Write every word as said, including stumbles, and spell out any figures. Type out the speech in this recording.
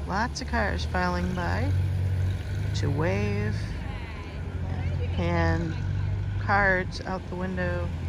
Lots of cars filing by to wave and cards out the window.